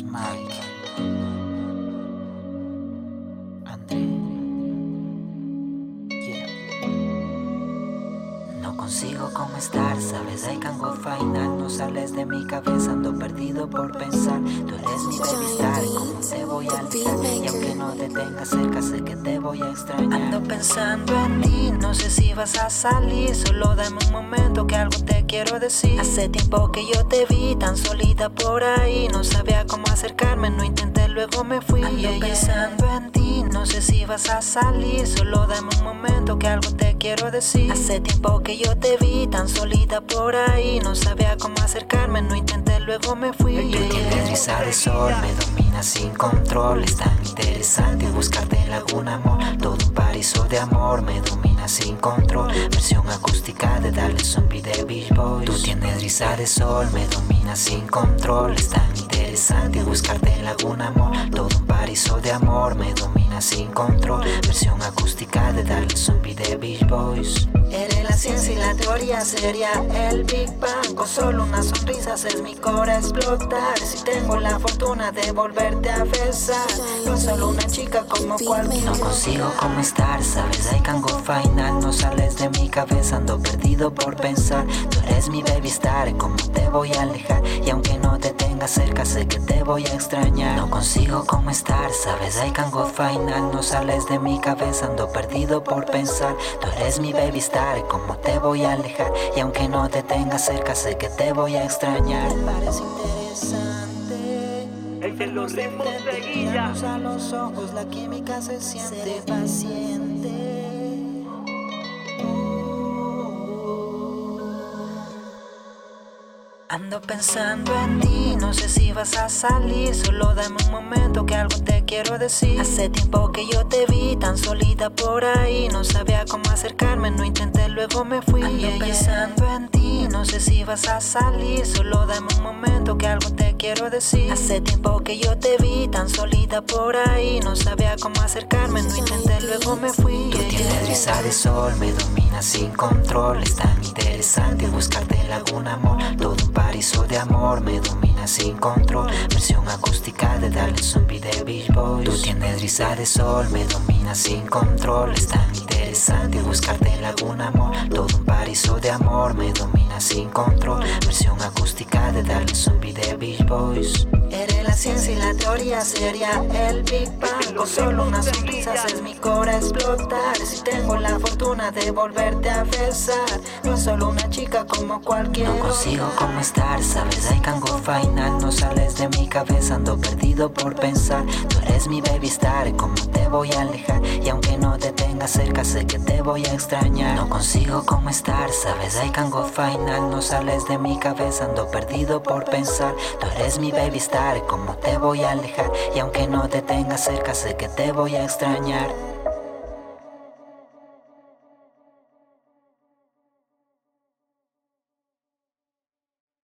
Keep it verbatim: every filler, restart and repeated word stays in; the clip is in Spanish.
Mike, André, yeah. No consigo cómo estar, sabes, I can't go final. No sales de mi cabeza, ando perdido por pensar. Tú eres mi baby star, ¿cómo te voy a alejar? Y aunque no te tenga cerca, sé que te voy a extrañar. Ando pensando en ti, no sé si vas a salir. Solo dame un momento que algo te quiero decir. Hace tiempo que yo te vi tan solita por ahí. No sabía cómo acercarme, no intenté, luego me fui. Ando pensando en ti, no sé si vas a salir. Solo dame un momento que algo te quiero decir. Hace tiempo que yo te vi tan solita por ahí. No sabía cómo acercarme, no intenté, luego me fui. Tú tienes risa de sol, me domina sin control. Es tan interesante buscarte en algún amor. Todo un paraíso de amor, me domina sin control. Versión acústica de darle zombie de Beach Boys. Tú tienes risa de sol, me domina sin control. Es tan interesante buscarte en algún amor. Todo un paraíso de amor, me domina sin control. Versión acústica de darle zombie de Beach Boys. Eres la ciencia y la teoría, sería el Big Bang. Con solo una sonrisa haces mi cora explotar. Si tengo la fortuna de volverte a besar, no es solo una chica como cualquiera. No consigo cómo estar, sabes, I can't go final. No sales de mi cabeza, ando perdido por pensar. Tú eres mi baby star, ¿cómo te voy a alejar? Y aunque no te tenga cerca, sé que te voy a extrañar. No consigo cómo estar, sabes, I can't go final. No sales de mi cabeza, ando perdido por pensar. Tú eres mi baby star, ¿cómo te voy a alejar? Y aunque no te tenga cerca, sé que te voy a extrañar. Parece interesante. El de los ritmos de guilla. A los ojos la química se siente. Sé paciente. Ando pensando en ti, no sé si vas a salir. Solo dame un momento que algo te quiero decir. Hace tiempo que yo te vi tan solita por ahí. No sabía cómo acercarme, no intenté, luego me fui. Ando pensando en ti, no sé si vas a salir. Solo dame un momento que algo te quiero decir. Hace tiempo que yo te vi tan solita por ahí. No sabía cómo acercarme, no intenté, luego me fui. Tú tienes risa de sol, me domina sin control. Es tan interesante buscarte en algún amor. Todo un paraíso de amor, me domina sin control. Versión acústica de darle zombie de Beach Boys. Tú tienes risa de sol, me domina sin control. Es tan interesante buscarte en algún amor. Todo un paraíso de amor, me domina sin control. Versión acústica de darle zombie de Beach Boys. Eres la ciencia y la teoría, sería el Big Bang. Con solo una sonrisa haces mi cora explotar. Si tengo la fortuna de volverte a besar, no es solo una chica como cualquiera. No consigo cómo estar, sabes, I can't go final. No sales de mi cabeza, ando perdido por pensar. Tú eres mi baby star, ¿cómo te voy a alejar? Y aunque no te tenga cerca, sé que te voy a extrañar. No consigo cómo estar, sabes, I can't go final. No sales de mi cabeza, ando perdido por pensar. Tú eres mi baby star, ¿cómo te voy a alejar? Y aunque no te tenga cerca, sé que te voy a extrañar.